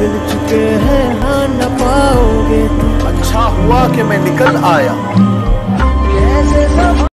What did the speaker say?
मिल चुके हैं, हाँ न पाओगे तुम। अच्छा हुआ कि मैं निकल आया।